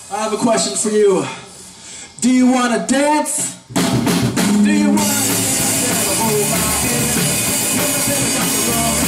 I have a question for you. Do you want to dance? Do you want to dance? Hold my hand. Let me tell you about the wrong